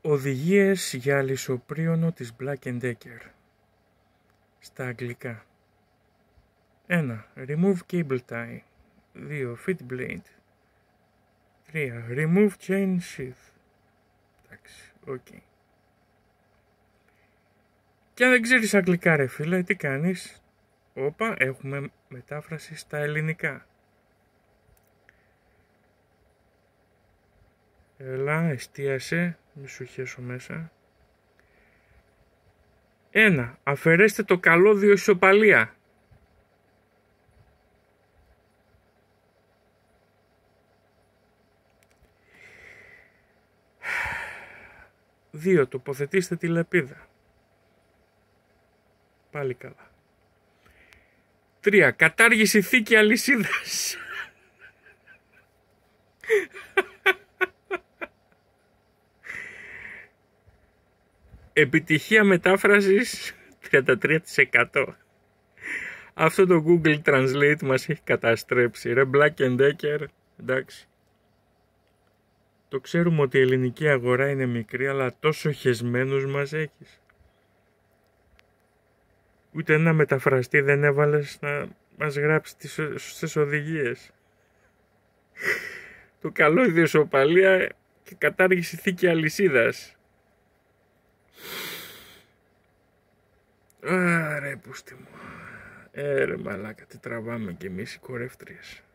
Οδηγίες για λησοπρίωνο της Black & Decker. Στα αγγλικά. 1. Remove cable tie. 2. Fit blade. 3. Remove chain sheath. Εντάξει, οκ. Και αν δεν ξέρεις αγγλικά ρε φίλε, τι κάνεις? Όπα, έχουμε μετάφραση στα ελληνικά. Έλα, εστίασε, μη σου χέσω μέσα. 1. Αφαιρέστε το καλώδιο ισοπαλία. 2. Τοποθετήστε τη λεπίδα. Πάλι καλά. 3. Κατάργηση θήκη αλυσίδας. Επιτυχία μετάφρασης 33%. Αυτό το Google Translate μας έχει καταστρέψει. Ρε Black & Decker, εντάξει. Το ξέρουμε ότι η ελληνική αγορά είναι μικρή, αλλά τόσο χεσμένους μας έχεις. Ούτε ένα μεταφραστή δεν έβαλες να μας γράψει τις σωστές οδηγίες. Το καλώδιο ισοπαλία και κατάργηση θήκη αλυσίδας. Άρε πούστη μου. Ρε μαλάκα, τι τραβάμε κι εμείς οι κορεύτριες.